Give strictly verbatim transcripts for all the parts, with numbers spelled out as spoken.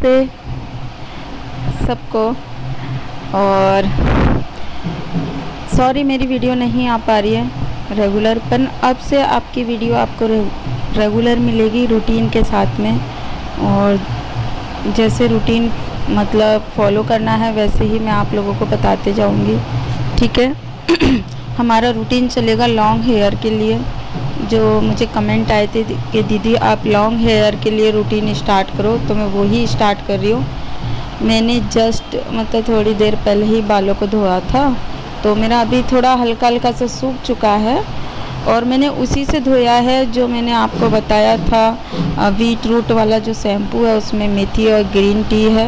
नमस्ते सबको। और सॉरी मेरी वीडियो नहीं आ पा रही है रेगुलर, पर अब से आपकी वीडियो आपको रेगुलर मिलेगी रूटीन के साथ में। और जैसे रूटीन मतलब फॉलो करना है वैसे ही मैं आप लोगों को बताते जाऊंगी, ठीक है। हमारा रूटीन चलेगा लॉन्ग हेयर के लिए। जो मुझे कमेंट आए थे कि दीदी आप लॉन्ग हेयर के लिए रूटीन स्टार्ट करो, तो मैं वही स्टार्ट कर रही हूँ। मैंने जस्ट मतलब थोड़ी देर पहले ही बालों को धोया था, तो मेरा अभी थोड़ा हल्का हल्का सा सूख चुका है। और मैंने उसी से धोया है जो मैंने आपको बताया था, वीट रूट वाला जो शैम्पू है उसमें मेथी और ग्रीन टी है,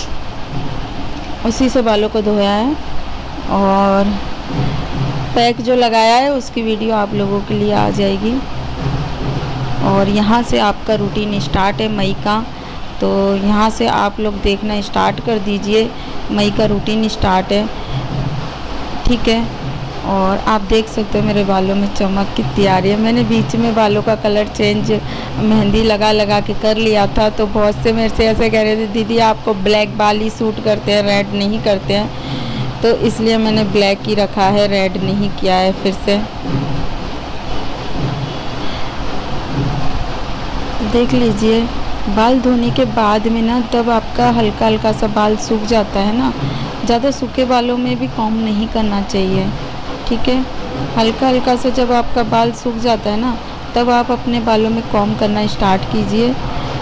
उसी से बालों को धोया है। और पैक जो लगाया है उसकी वीडियो आप लोगों के लिए आ जाएगी। और यहाँ से आपका रूटीन स्टार्ट है मई का, तो यहाँ से आप लोग देखना स्टार्ट कर दीजिए। मई का रूटीन स्टार्ट है, ठीक है। और आप देख सकते हो मेरे बालों में चमक कितनी आ रही है। मैंने बीच में बालों का कलर चेंज मेहंदी लगा लगा के कर लिया था, तो बहुत से मेरे से ऐसे कह रहे थे दीदी आपको ब्लैक बाल ही सूट करते हैं, रेड नहीं करते हैं, तो इसलिए मैंने ब्लैक ही रखा है, रेड नहीं किया है फिर से। देख लीजिए बाल धोने के बाद में ना तब आपका हल्का हल्का सा बाल सूख जाता है ना, ज़्यादा सूखे बालों में भी कॉम्ब नहीं करना चाहिए, ठीक है। हल्का हल्का सा जब आपका बाल सूख जाता है ना तब आप अपने बालों में कॉम्ब करना स्टार्ट कीजिए।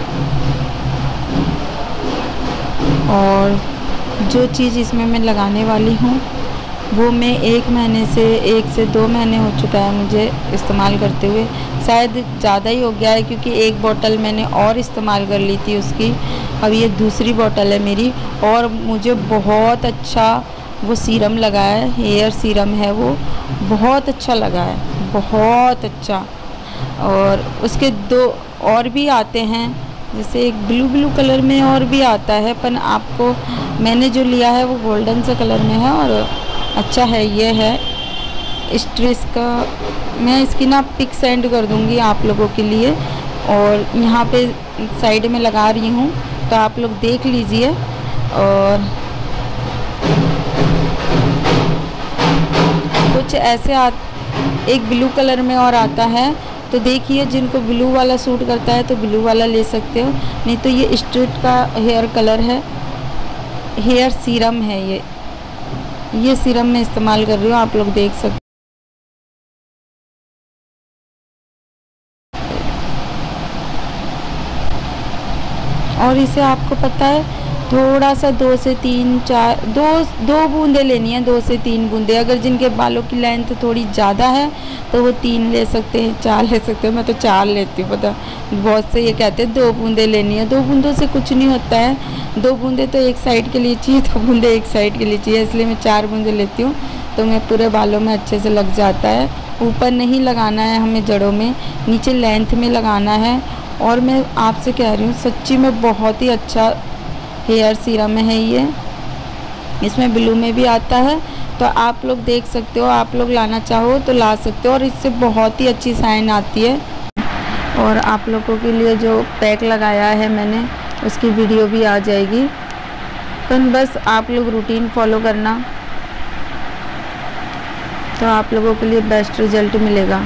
और जो चीज़ इसमें मैं लगाने वाली हूँ वो मैं एक महीने से एक से दो महीने हो चुका है मुझे इस्तेमाल करते हुए, शायद ज़्यादा ही हो गया है क्योंकि एक बोतल मैंने और इस्तेमाल कर ली थी उसकी, अब ये दूसरी बोतल है मेरी। और मुझे बहुत अच्छा वो सीरम लगा है, हेयर सीरम है वो, बहुत अच्छा लगा है, बहुत अच्छा। और उसके दो और भी आते हैं, जैसे एक ब्लू ब्लू कलर में और भी आता है, पर आपको मैंने जो लिया है वो गोल्डन से कलर में है और अच्छा है। ये है स्ट्रेस का, मैं इसकी ना पिक सेंड कर दूंगी आप लोगों के लिए। और यहाँ पे साइड में लगा रही हूँ तो आप लोग देख लीजिए। और कुछ ऐसे आ, एक ब्लू कलर में और आता है, तो देखिए जिनको ब्लू वाला सूट करता है तो ब्लू वाला ले सकते हो, नहीं तो ये स्ट्रेट का हेयर कलर है, हेयर सीरम है ये ये सीरम मैं इस्तेमाल कर रही हूँ, आप लोग देख सकते। और इसे आपको पता है थोड़ा सा दो से तीन चार दो दो बूंदे लेनी है, दो से तीन बूंदे। अगर जिनके बालों की लेंथ थोड़ी ज़्यादा है तो वो तीन ले सकते हैं, चार ले सकते हैं, मैं तो चार लेती हूँ। पता बहुत से ये कहते हैं दो बूंदे लेनी है, दो बूंदों से कुछ नहीं होता है, दो बूंदे तो एक साइड के लिए चाहिए, दो बूंदे एक साइड के लिए चाहिए, इसलिए मैं चार बूंदे लेती हूँ, तो मैं पूरे बालों में अच्छे से लग जाता है। ऊपर नहीं लगाना है हमें, जड़ों में, नीचे लेंथ में लगाना है। और मैं आपसे कह रही हूँ सच्ची में बहुत ही अच्छा हेयर सीरम है ये, इसमें ब्लू में भी आता है, तो आप लोग देख सकते हो, आप लोग लाना चाहो तो ला सकते हो। और इससे बहुत ही अच्छी शाइन आती है। और आप लोगों के लिए जो पैक लगाया है मैंने उसकी वीडियो भी आ जाएगी, तो बस आप लोग रूटीन फॉलो करना, तो आप लोगों के लिए बेस्ट रिजल्ट मिलेगा।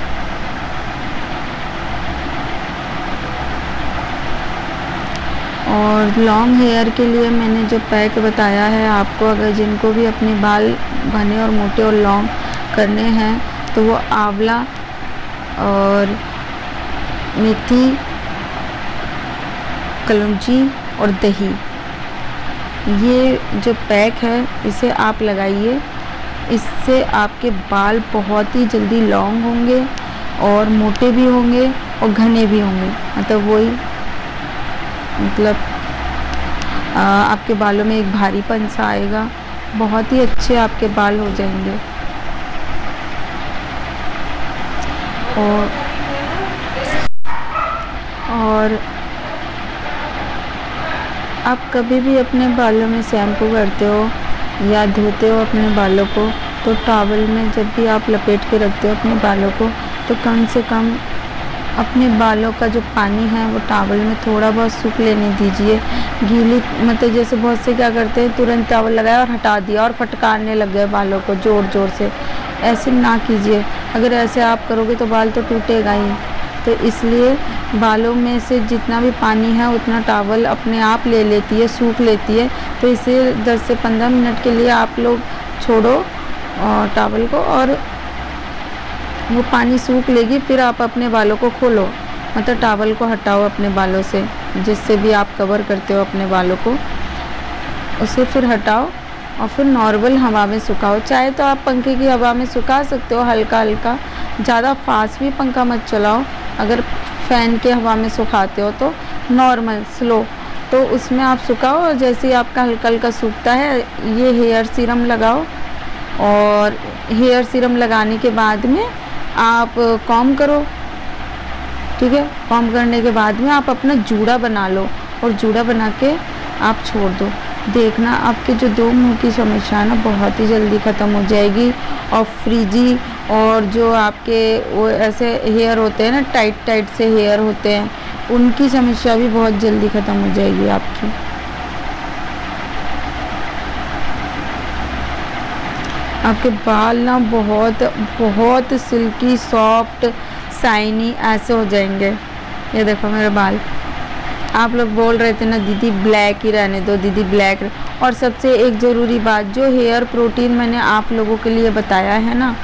और लॉन्ग हेयर के लिए मैंने जो पैक बताया है आपको, अगर जिनको भी अपने बाल घने और मोटे और लॉन्ग करने हैं तो वो आंवला और मेथी, कलौंजी और दही, ये जो पैक है इसे आप लगाइए। इससे आपके बाल बहुत ही जल्दी लॉन्ग होंगे और मोटे भी होंगे और घने भी होंगे, मतलब वही मतलब आ, आपके बालों में एक भारीपन सा आएगा, बहुत ही अच्छे आपके बाल हो जाएंगे। और और आप कभी भी अपने बालों में शैम्पू करते हो या धोते हो अपने बालों को, तो टॉवल में जब भी आप लपेट के रखते हो अपने बालों को, तो कम से कम अपने बालों का जो पानी है वो टॉवल में थोड़ा बहुत सूख लेने दीजिए। गीली मतलब जैसे बहुत से क्या करते हैं, तुरंत टॉवल लगाया और हटा दिया और फटकारने लग गए बालों को ज़ोर ज़ोर से। ऐसे ना कीजिए, अगर ऐसे आप करोगे तो बाल तो टूटेगा ही। तो इसलिए बालों में से जितना भी पानी है उतना टॉवल अपने आप ले लेती है, सूख लेती है। तो इसे दस से पंद्रह मिनट के लिए आप लोग छोड़ो टॉवल को, और वो पानी सूख लेगी। फिर आप अपने बालों को खोलो, मतलब टॉवल को हटाओ अपने बालों से, जिससे भी आप कवर करते हो अपने बालों को, उसे फिर हटाओ और फिर नॉर्मल हवा में सुखाओ। चाहे तो आप पंखे की हवा में सुखा सकते हो हल्का हल्का, ज़्यादा फास्ट भी पंखा मत चलाओ। अगर फ़ैन के हवा में सुखाते हो तो नॉर्मल स्लो, तो उसमें आप सुखाओ। और जैसे ही आपका हल्का हल्का सूखता है, ये हेयर सीरम लगाओ, और हेयर सीरम लगाने के बाद में आप कॉम्ब करो, ठीक है। कॉम्ब करने के बाद में आप अपना जूड़ा बना लो, और जूड़ा बना के आप छोड़ दो। देखना आपके जो दो मुंह की समस्या है ना बहुत ही जल्दी ख़त्म हो जाएगी। और फ्रीजी और जो आपके वो ऐसे हेयर होते हैं ना, टाइट टाइट से हेयर होते हैं, उनकी समस्या भी बहुत जल्दी ख़त्म हो जाएगी आपकी। आपके बाल ना बहुत बहुत सिल्की, सॉफ्ट, शाइनी ऐसे हो जाएंगे। ये देखो मेरे बाल। आप लोग बोल रहे थे ना दीदी ब्लैक ही रहने दो, दीदी ब्लैक। और सबसे एक ज़रूरी बात, जो हेयर प्रोटीन मैंने आप लोगों के लिए बताया है ना,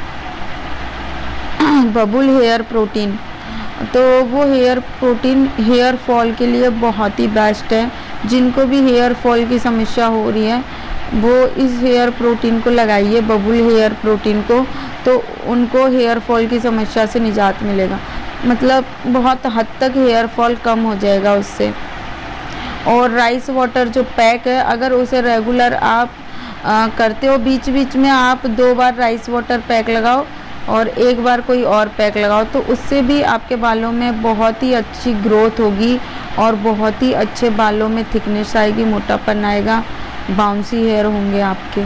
बबुल हेयर प्रोटीन, तो वो हेयर प्रोटीन हेयर फॉल के लिए बहुत ही बेस्ट है। जिनको भी हेयर फॉल की समस्या हो रही है वो इस हेयर प्रोटीन को लगाइए, बबुल हेयर प्रोटीन को, तो उनको हेयर फॉल की समस्या से निजात मिलेगा। मतलब बहुत हद तक हेयर फॉल कम हो जाएगा उससे। और राइस वाटर जो पैक है, अगर उसे रेगुलर आप आ, करते हो, बीच बीच में आप दो बार राइस वाटर पैक लगाओ और एक बार कोई और पैक लगाओ, तो उससे भी आपके बालों में बहुत ही अच्छी ग्रोथ होगी और बहुत ही अच्छे बालों में थिकनेस आएगी, मोटापन आएगा, बाउंसी हेयर होंगे आपके।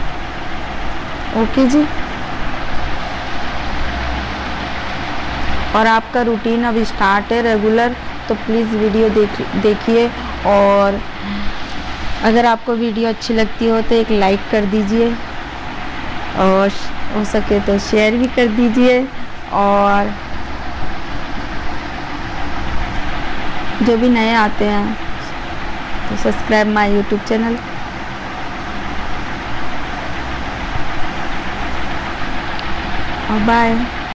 ओके जी। और आपका रूटीन अब स्टार्ट है रेगुलर, तो प्लीज़ वीडियो देख देखिए। और अगर आपको वीडियो अच्छी लगती हो तो एक लाइक कर दीजिए, और हो सके तो शेयर भी कर दीजिए। और जो भी नए आते हैं तो सब्सक्राइब माय यूट्यूब चैनल। और बाय।